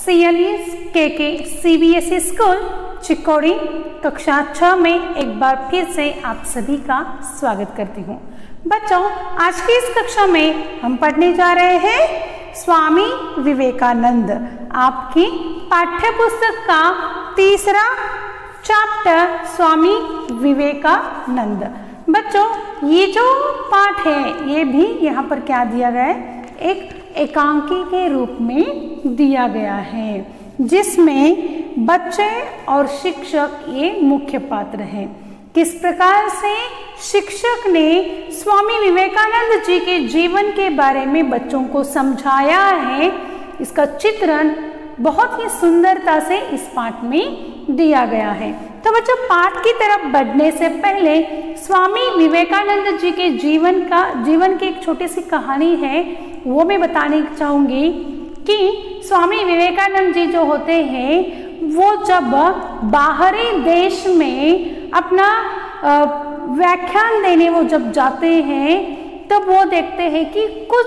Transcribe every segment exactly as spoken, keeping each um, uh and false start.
C L E K K C B S E school Chikodi कक्षा छह में एक बार फिर से आप सभी का स्वागत करती हूँ। बच्चों, आज की इस कक्षा में हम पढ़ने जा रहे हैं स्वामी विवेकानंद, आपकी पाठ्य पुस्तक का तीसरा चैप्टर स्वामी विवेकानंद। बच्चों, ये जो पाठ है ये भी यहाँ पर क्या दिया गया है, एक एकांकी के रूप में दिया गया है, जिसमें बच्चे और शिक्षक ये मुख्य पात्र हैं। किस प्रकार से शिक्षक ने स्वामी विवेकानंद जी के जीवन के बारे में बच्चों को समझाया है, इसका चित्रण बहुत ही सुंदरता से इस पाठ में दिया गया है। तो बच्चों, पाठ की तरफ बढ़ने से पहले स्वामी विवेकानंद जी के जीवन का जीवन की एक छोटी सी कहानी है, वो मैं बताने चाहूँगी कि स्वामी विवेकानंद जी जो होते हैं वो जब बाहरी देश में अपना व्याख्यान देने वो जब जाते हैं तब वो देखते हैं कि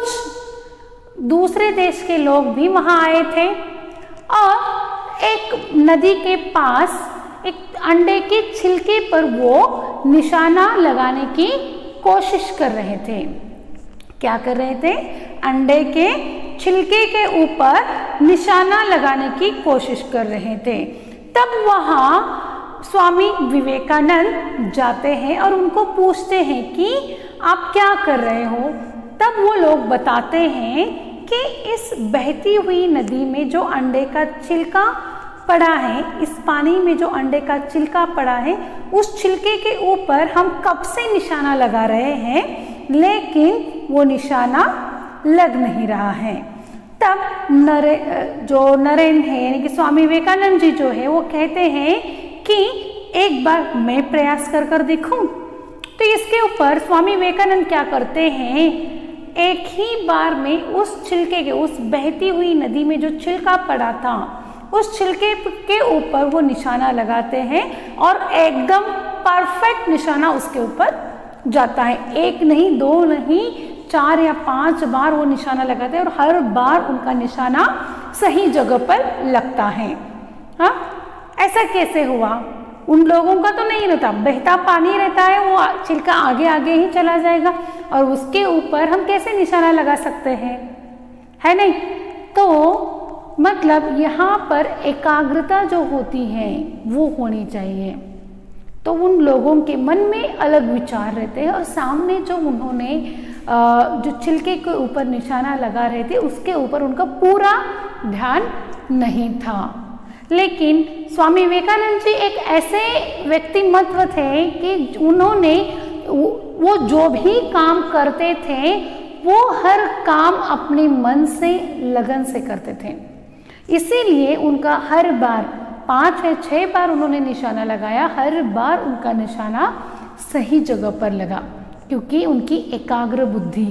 कुछ दूसरे देश के लोग भी वहाँ आए थे और एक नदी के पास एक अंडे के छिलके पर वो निशाना लगाने की कोशिश कर रहे थे। क्या कर रहे थे? अंडे के छिलके के ऊपर निशाना लगाने की कोशिश कर रहे थे। तब वहाँ स्वामी विवेकानंद जाते हैं और उनको पूछते हैं कि आप क्या कर रहे हो। तब वो लोग बताते हैं कि इस बहती हुई नदी में जो अंडे का छिलका पड़ा है, इस पानी में जो अंडे का छिलका पड़ा है, उस छिलके के ऊपर हम कब से निशाना लगा रहे हैं, लेकिन वो निशाना लग नहीं रहा है। तब नरे जो नरेंद्र है यानी कि स्वामी विवेकानंद जी जो है वो कहते हैं कि एक बार मैं प्रयास कर कर देखूं। तो इसके ऊपर स्वामी विवेकानंद क्या करते हैं, एक ही बार में उस छिलके के, उस बहती हुई नदी में जो छिलका पड़ा था, उस छिलके के ऊपर वो निशाना लगाते हैं और एकदम परफेक्ट निशाना उसके ऊपर जाता है। एक नहीं, दो नहीं, चार या पांच बार वो निशाना लगाते हैं और हर बार उनका निशाना सही जगह पर लगता है। हाँ, ऐसा कैसे हुआ? उन लोगों का तो नहीं रहता, बहता पानी रहता है, वो छिलका आगे आगे ही चला जाएगा और उसके ऊपर हम कैसे निशाना लगा सकते हैं, है नहीं? तो मतलब यहाँ पर एकाग्रता जो होती है वो होनी चाहिए। तो उन लोगों के मन में अलग विचार रहते हैं और सामने जो उन्होंने जो छिलके के ऊपर निशाना लगा रहे थे उसके ऊपर उनका पूरा ध्यान नहीं था। लेकिन स्वामी विवेकानंद जी एक ऐसे व्यक्तिमत्व थे कि उन्होंने वो जो भी काम करते थे वो हर काम अपने मन से, लगन से करते थे। इसीलिए उनका हर बार पांच या छह बार उन्होंने निशाना लगाया, हर बार उनका निशाना सही जगह पर लगा, क्योंकि उनकी एकाग्र बुद्धि,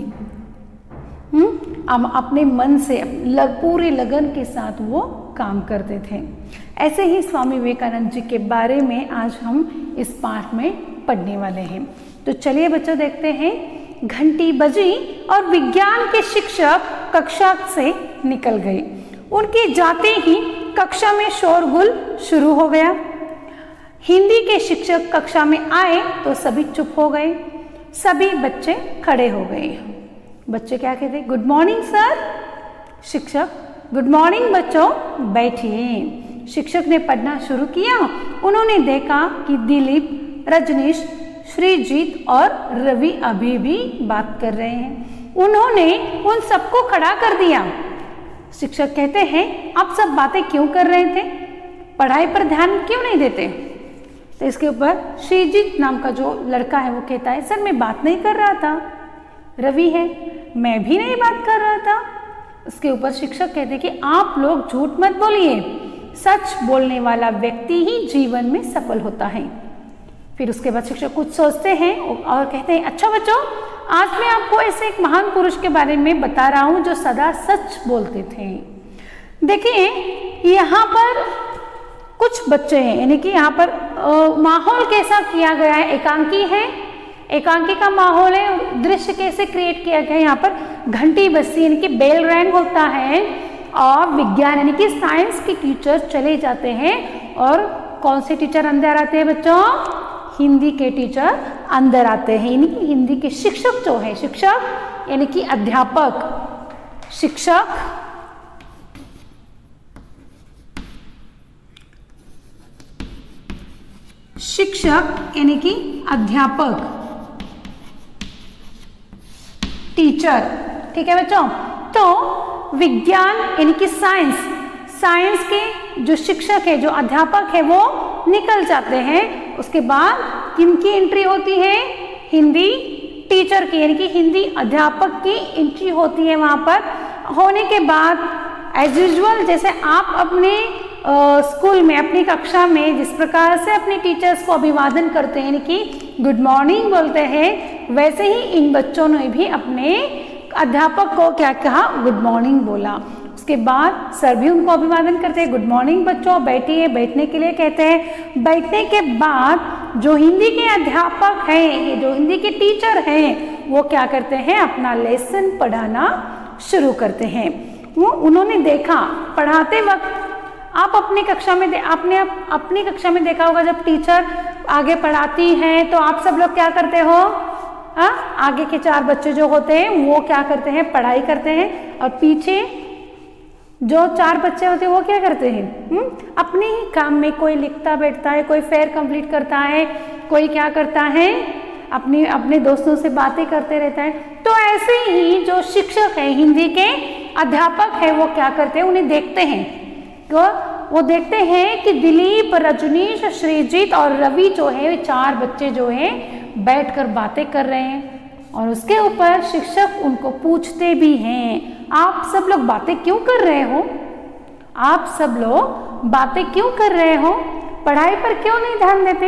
हम अपने मन से लग, पूरे लगन के साथ वो काम करते थे। ऐसे ही स्वामी विवेकानंद जी के बारे में आज हम इस पाठ में पढ़ने वाले हैं। तो चलिए बच्चों, देखते हैं। घंटी बजी और विज्ञान के शिक्षक कक्षा से निकल गए। उनके जाते ही कक्षा में शोरगुल शुरू हो गया। हिंदी के शिक्षक कक्षा में आए तो सभी चुप हो गए, सभी बच्चे खड़े हो गए। बच्चे क्या कहते? Good morning sir. शिक्षक, गुड मॉर्निंग बच्चों, बैठिए। शिक्षक ने पढ़ना शुरू किया। उन्होंने देखा कि दिलीप, रजनीश, श्रीजीत और रवि अभी भी बात कर रहे हैं। उन्होंने उन सबको खड़ा कर दिया। शिक्षक कहते हैं, आप सब बातें क्यों कर रहे थे, पढ़ाई पर ध्यान क्यों नहीं देते? तो इसके ऊपर श्रीजीत नाम का जो लड़का है वो कहता है, सर मैं बात नहीं कर रहा था। रवि है, मैं भी नहीं बात कर रहा था। इसके ऊपर शिक्षक कहते हैं कि आप लोग झूठ मत बोलिए, सच बोलने वाला व्यक्ति ही जीवन में सफल होता है। फिर उसके बाद शिक्षक कुछ सोचते हैं और कहते हैं, अच्छा बच्चों, आज मैं आपको ऐसे एक महान पुरुष के बारे में बता रहा हूं जो सदा सच बोलते थे। देखिए, यहाँ पर कुछ बच्चे हैं, यानी कि यहाँ पर आ, माहौल कैसा किया गया है, एकांकी है, एकांकी का माहौल है। दृश्य कैसे क्रिएट किया गया है, यहाँ पर घंटी बजती यानी कि बेल रैंग होता है और विज्ञान यानी कि साइंस के टीचर चले जाते हैं और कौन से टीचर अंदर आते हैं बच्चों? हिंदी के टीचर अंदर आते हैं, यानी कि हिंदी के शिक्षक जो है, शिक्षक यानी कि अध्यापक, शिक्षक शिक्षक यानी कि अध्यापक, टीचर। ठीक है बच्चों, तो विज्ञान यानी कि साइंस, साइंस के जो शिक्षक है, जो अध्यापक है, वो निकल जाते हैं। उसके बाद किनकी एंट्री होती है? हिंदी टीचर की, यानी कि हिंदी अध्यापक की एंट्री होती है। वहां पर होने के बाद एज यूजुअल जैसे आप अपने स्कूल में, अपनी कक्षा में जिस प्रकार से अपने टीचर्स को अभिवादन करते हैं, यानी कि गुड मॉर्निंग बोलते हैं, वैसे ही इन बच्चों ने भी अपने अध्यापक को क्या कहा? गुड मॉर्निंग बोला। उसके बाद सर भी उनको अभिवादन करते हैं, गुड मॉर्निंग बच्चों, बैठिए, बैठने के लिए कहते हैं। बैठने के बाद जो हिंदी के अध्यापक हैं, जो हिंदी के टीचर हैं, वो क्या करते हैं? अपना लेसन पढ़ाना शुरू करते हैं। वो उन्होंने देखा पढ़ाते वक्त, आप अपनी कक्षा में, आपने अपनी कक्षा में देखा होगा जब टीचर आगे पढ़ाती हैं तो आप सब लोग क्या करते हो? आ? आगे के चार बच्चे जो होते हैं वो क्या करते हैं? पढ़ाई करते हैं, और पीछे जो चार बच्चे होते हैं वो क्या करते हैं? हुँ? अपने ही काम में, कोई लिखता बैठता है, कोई फेयर कंप्लीट करता है, कोई क्या करता है? अपनी अपने दोस्तों से बातें करते रहता है। तो ऐसे ही जो शिक्षक है, हिंदी के अध्यापक है, वो क्या करते हैं? उन्हें देखते हैं, तो वो देखते हैं कि दिलीप, रजनीश, श्रीजीत और रवि जो है, चार बच्चे जो हैं बैठकर बातें कर रहे हैं। और उसके ऊपर शिक्षक उनको पूछते भी हैं, आप सब लोग बातें क्यों कर रहे हो? आप सब लोग बातें क्यों कर रहे हो? पढ़ाई पर क्यों नहीं ध्यान देते?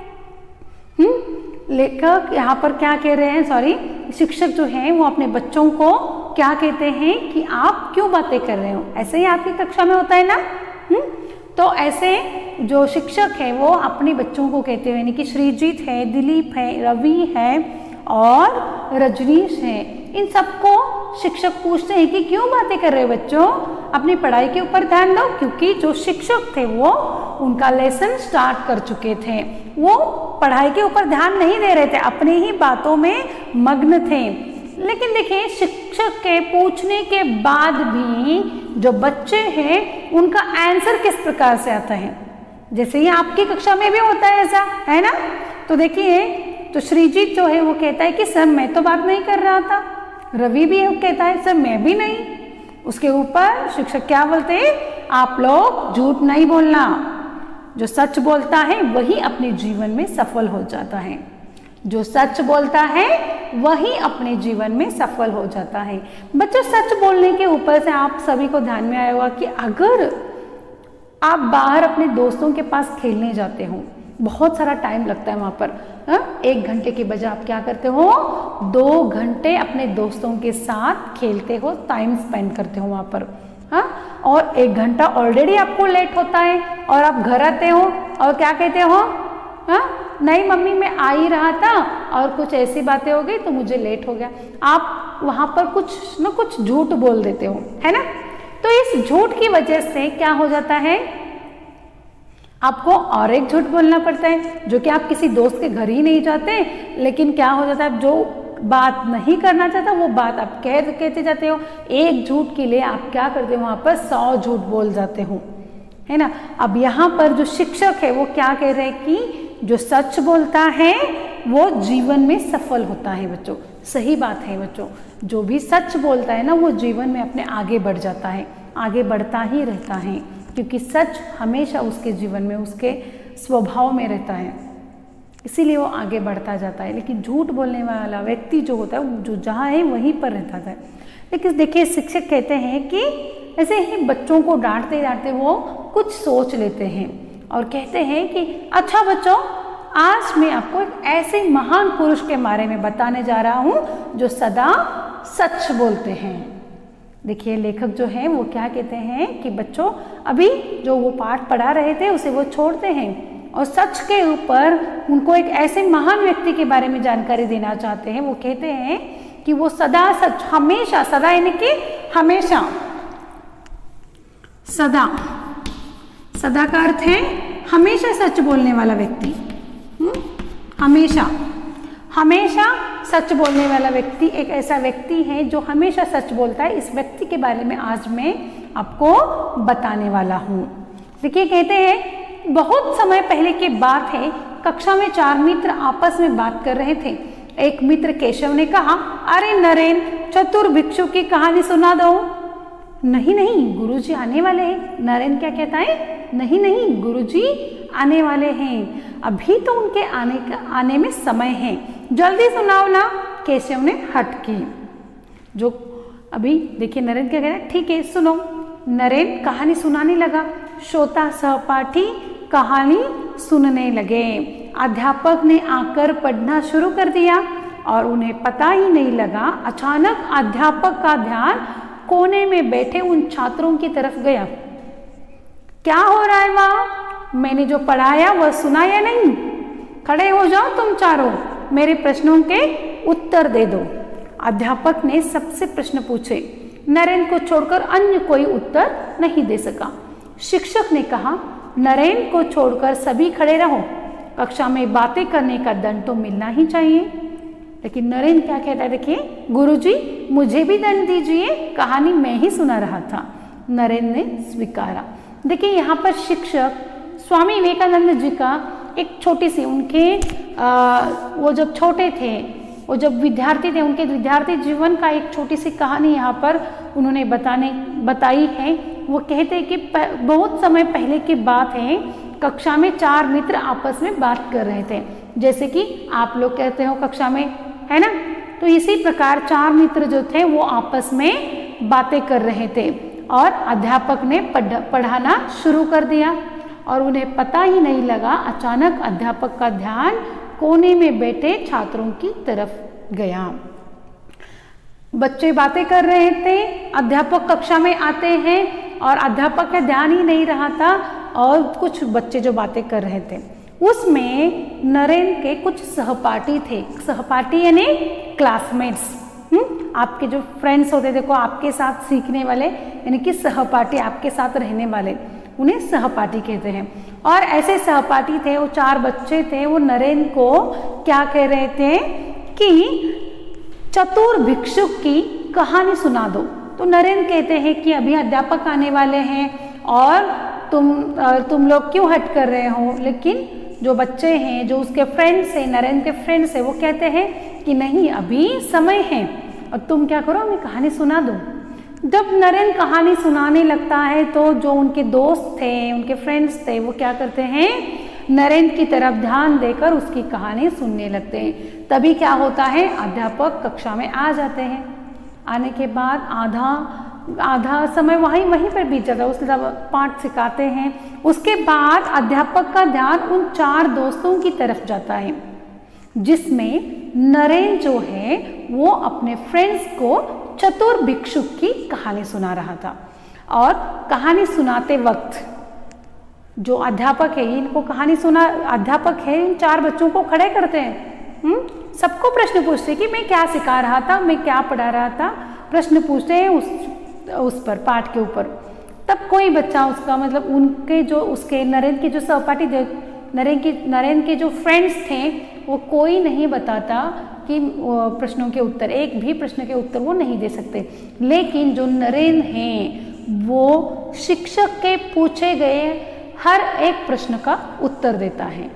हम्म लेखक यहाँ पर क्या कह रहे हैं, सॉरी शिक्षक जो हैं वो अपने बच्चों को क्या कहते हैं कि आप क्यों बातें कर रहे हो? ऐसे ही आपकी कक्षा में होता है ना। हुँ? तो ऐसे जो शिक्षक है वो अपने बच्चों को कहते हैं, यानी कि श्रीजीत है, दिलीप है, रवि है और रजनीश है, इन सबको शिक्षक पूछते हैं कि क्यों बातें कर रहे हो बच्चों? अपनी पढ़ाई के ऊपर ध्यान दो। क्योंकि जो शिक्षक थे वो उनका लेसन स्टार्ट कर चुके थे, वो पढ़ाई के ऊपर ध्यान नहीं दे रहे थे, अपनी ही बातों में मग्न थे। लेकिन देखिए, शिक्षक के पूछने के बाद भी जो बच्चे हैं उनका आंसर किस प्रकार से आता है, जैसे ही आपकी कक्षा में भी होता है ऐसा, है ना। तो देखिए, तो श्रीजीत जो है वो कहता है कि सर मैं तो बात नहीं कर रहा था। रवि भी कहता है सर मैं भी नहीं। उसके ऊपर शिक्षक क्या बोलते हैं? आप लोग झूठ नहीं बोलना, जो सच बोलता है वही अपने जीवन में सफल हो जाता है। जो सच बोलता है वही अपने जीवन में सफल हो जाता है। बच्चों, सच बोलने के ऊपर से आप सभी को ध्यान में आया होगा कि अगर आप बाहर अपने दोस्तों के पास खेलने जाते हो, बहुत सारा टाइम लगता है वहाँ पर, हा? एक घंटे के बजाय आप क्या करते हो? दो घंटे अपने दोस्तों के साथ खेलते हो, टाइम स्पेंड करते हो वहाँ पर, हाँ। और एक घंटा ऑलरेडी आपको लेट होता है और आप घर आते हो और क्या कहते हो? हाँ, नहीं मम्मी मैं आ ही रहा था और कुछ ऐसी बातें हो गई तो मुझे लेट हो गया। आप वहाँ पर कुछ न कुछ झूठ बोल देते हो, है ना। तो इस झूठ की वजह से क्या हो जाता है? आपको और एक झूठ बोलना पड़ता है, जो कि आप किसी दोस्त के घर ही नहीं जाते, लेकिन क्या हो जाता है, जो बात नहीं करना चाहता वो बात आप कह कहते जाते हो। एक झूठ के लिए आप क्या करते हो? वहाँ पर सौ झूठ बोल जाते हो, है ना। अब यहाँ पर जो शिक्षक है वो क्या कह रहे हैं कि जो सच बोलता है वो जीवन में सफल होता है बच्चों। सही बात है बच्चों, जो भी सच बोलता है ना वो जीवन में अपने आगे बढ़ जाता है, आगे बढ़ता ही रहता है, क्योंकि सच हमेशा उसके जीवन में, उसके स्वभाव में रहता है, इसीलिए वो आगे बढ़ता जाता है। लेकिन झूठ बोलने वाला व्यक्ति जो होता है वो जो जहाँ है वहीं पर रहता है। लेकिन देखिए, शिक्षक कहते हैं कि ऐसे ही बच्चों को डांटते डांटते वो कुछ सोच लेते हैं और कहते हैं कि अच्छा बच्चों, आज मैं आपको एक ऐसे महान पुरुष के बारे में बताने जा रहा हूँ जो सदा सच बोलते हैं। देखिए, लेखक जो हैं वो क्या कहते हैं कि बच्चों, अभी जो वो पाठ पढ़ा रहे थे उसे वो छोड़ते हैं और सच के ऊपर उनको एक ऐसे महान व्यक्ति के बारे में जानकारी देना चाहते हैं। वो कहते हैं कि वो सदा सच, हमेशा, सदा यानी कि हमेशा सदा, सदा का अर्थ है हमेशा सच बोलने वाला व्यक्ति। हमेशा, हमेशा सच बोलने वाला व्यक्ति एक ऐसा व्यक्ति है जो हमेशा सच बोलता है। इस व्यक्ति के बारे में आज मैं आपको बताने वाला हूँ। देखिए, कहते हैं बहुत समय पहले की बात है, कक्षा में चार मित्र आपस में बात कर रहे थे। एक मित्र केशव ने कहा, अरे नरेन, चतुर भिक्षु की कहानी सुना दो। नहीं नहीं, गुरुजी आने वाले हैं। नरेन क्या कहता है? नहीं नहीं, गुरुजी आने वाले हैं, अभी तो उनके आने का आने में समय है, जल्दी सुनाओ ना। केशव ने हट की। जो अभी देखिए नरेन क्या कह रहा है, ठीक है सुनो। नरेन कहानी सुनाने लगा। श्रोता सहपाठी कहानी सुनने लगे। अध्यापक ने आकर पढ़ना शुरू कर दिया और उन्हें पता ही नहीं लगा, अचानक अध्यापक का ध्यान कोने में बैठे उन छात्रों की तरफ गया। क्या हो रहा है वहां? मैंने जो पढ़ाया वह सुना या नहीं? खड़े हो जाओ तुम चारों, मेरे प्रश्नों के उत्तर दे दो। अध्यापक ने सबसे प्रश्न पूछे। नरेन को छोड़कर अन्य कोई उत्तर नहीं दे सका। शिक्षक ने कहा, नरेन को छोड़कर सभी खड़े रहो, कक्षा में बातें करने का दंड तो मिलना ही चाहिए। लेकिन नरेन क्या कहता है, देखिए, गुरुजी मुझे भी दंड दीजिए, कहानी मैं ही सुना रहा था। नरेन ने स्वीकारा। देखिए यहाँ पर शिक्षक स्वामी विवेकानंद जी का एक छोटी सी उनके आ, वो जब छोटे थे, वो जब विद्यार्थी थे, उनके विद्यार्थी जीवन का एक छोटी सी कहानी यहाँ पर उन्होंने बताने बताई है। वो कहते हैं कि बहुत समय पहले की बात है, कक्षा में चार मित्र आपस में बात कर रहे थे, जैसे कि आप लोग कहते हो कक्षा में, है ना। तो इसी प्रकार चार मित्र जो थे वो आपस में बातें कर रहे थे और अध्यापक ने पढ़, पढ़ाना शुरू कर दिया और उन्हें पता ही नहीं लगा, अचानक अध्यापक का ध्यान कोने में बैठे छात्रों की तरफ गया। बच्चे बातें कर रहे थे, अध्यापक कक्षा में आते हैं और अध्यापक का ध्यान ही नहीं रहा था और कुछ बच्चे जो बातें कर रहे थे उसमें नरेन के कुछ सहपाठी थे। सहपाठी यानी क्लासमेट्स, आपके जो फ्रेंड्स होते, देखो आपके साथ सीखने वाले, यानी कि सहपाठी, आपके साथ रहने वाले, उन्हें सहपाठी कहते हैं। और ऐसे सहपाठी थे, वो चार बच्चे थे, वो नरेन को क्या कह रहे थे कि चतुर भिक्षुक की कहानी सुना दो। तो नरेन कहते हैं कि अभी अध्यापक आने वाले हैं और तुम तुम लोग क्यों हट कर रहे हो। लेकिन जो बच्चे हैं, जो उसके फ्रेंड्स हैं, नरेन के फ्रेंड्स हैं, वो कहते हैं कि नहीं, अभी समय है और तुम क्या करो, मैं कहानी सुना दो। जब नरेन कहानी सुनाने लगता है तो जो उनके दोस्त थे, उनके फ्रेंड्स थे, वो क्या करते हैं, नरेन की तरफ ध्यान देकर उसकी कहानी सुनने लगते हैं। तभी क्या होता है, अध्यापक कक्षा में आ जाते हैं। आने के बाद आधा आधा समय वहीं वहीं पर बीत जाता है, उसके पाठ सिखाते हैं। उसके बाद अध्यापक का ध्यान उन चार दोस्तों की तरफ जाता है, जिसमें नरेन जो है वो अपने फ्रेंड्स को चतुर भिक्षुक की कहानी सुना रहा था। और कहानी सुनाते वक्त जो अध्यापक है, इनको कहानी सुना, अध्यापक है, इन चार बच्चों को खड़े करते हैं, हम्म सबको प्रश्न पूछते कि मैं क्या सिखा रहा था, मैं क्या पढ़ा रहा था, प्रश्न पूछते हैं उस उस पर, पाठ के ऊपर। तब कोई बच्चा उसका मतलब उनके जो उसके नरेन के जो सहपाठी थे, नरेन की नरेन के जो फ्रेंड्स थे, वो कोई नहीं बताता कि प्रश्नों के उत्तर, एक भी प्रश्न के उत्तर वो नहीं दे सकते। लेकिन जो नरेन हैं वो शिक्षक के पूछे गए हर एक प्रश्न का उत्तर देता है।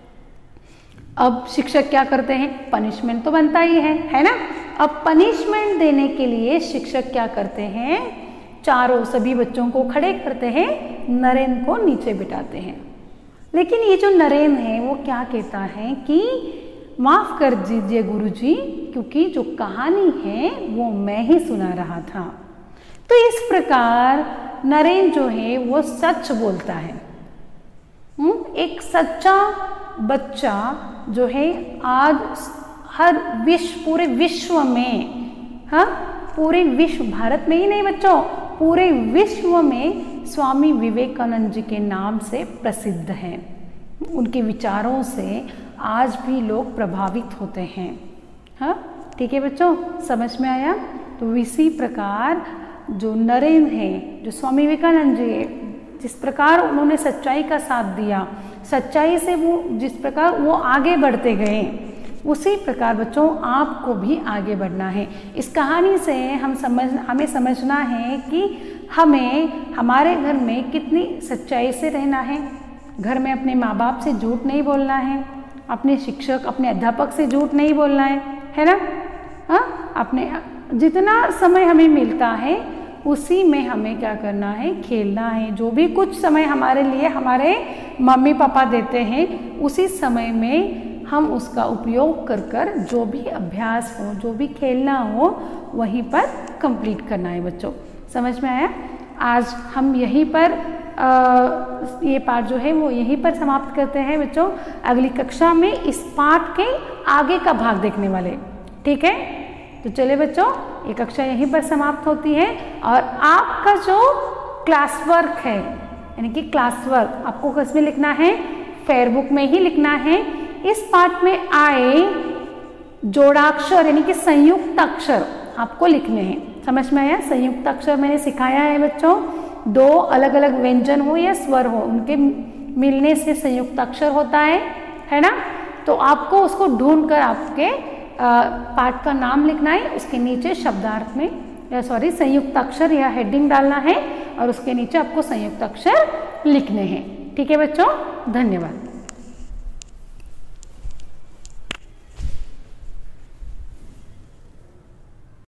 अब शिक्षक क्या करते हैं, पनिशमेंट तो बनता ही है, है ना। अब पनिशमेंट देने के लिए शिक्षक क्या करते हैं, चारों सभी बच्चों को खड़े करते हैं, नरेन को नीचे बिठाते हैं। लेकिन ये जो नरेन है वो क्या कहता है कि माफ कर दीजिए गुरुजी, क्योंकि जो कहानी है वो मैं ही सुना रहा था। तो इस प्रकार नरेन जो है वो सच बोलता है। एक सच्चा बच्चा जो है आज हर विश्व, पूरे विश्व में, हाँ पूरे विश्व, भारत में ही नहीं बच्चों, पूरे विश्व में स्वामी विवेकानंद जी के नाम से प्रसिद्ध हैं। उनके विचारों से आज भी लोग प्रभावित होते हैं। हाँ ठीक है बच्चों, समझ में आया। तो इसी प्रकार जो नरेंद्र हैं, जो स्वामी विवेकानंद जी है, जिस प्रकार उन्होंने सच्चाई का साथ दिया, सच्चाई से वो जिस प्रकार वो आगे बढ़ते गए, उसी प्रकार बच्चों आपको भी आगे बढ़ना है। इस कहानी से हम समझ हमें समझना है कि हमें हमारे घर में कितनी सच्चाई से रहना है। घर में अपने माँ बाप से झूठ नहीं बोलना है, अपने शिक्षक अपने अध्यापक से झूठ नहीं बोलना है, है ना। हाँ, अपने जितना समय हमें मिलता है उसी में हमें क्या करना है, खेलना है। जो भी कुछ समय हमारे लिए हमारे मम्मी पापा देते हैं उसी समय में हम उसका उपयोग कर कर जो भी अभ्यास हो, जो भी खेलना हो वहीं पर कंप्लीट करना है बच्चों। समझ में आया? आज हम यहीं पर आ, ये पाठ जो है वो यहीं पर समाप्त करते हैं बच्चों। अगली कक्षा में इस पाठ के आगे का भाग देखने वाले, ठीक है। तो चलिए बच्चों, ये कक्षा यहीं पर समाप्त होती है और आपका जो क्लास वर्क है, यानी कि क्लास वर्क आपको किसमें लिखना है, फेयरबुक में ही लिखना है। इस पाठ में आए जोड़ाक्षर यानी कि संयुक्त अक्षर आपको लिखने हैं। समझ में आया? संयुक्त अक्षर मैंने सिखाया है बच्चों, दो अलग अलग व्यंजन हो या स्वर हो, उनके मिलने से संयुक्त अक्षर होता है, है ना। तो आपको उसको ढूंढकर आपके पाठ का नाम लिखना है, उसके नीचे शब्दार्थ में या सॉरी संयुक्त अक्षर या हेडिंग डालना है और उसके नीचे आपको संयुक्त अक्षर लिखने हैं। ठीक है बच्चों, धन्यवाद।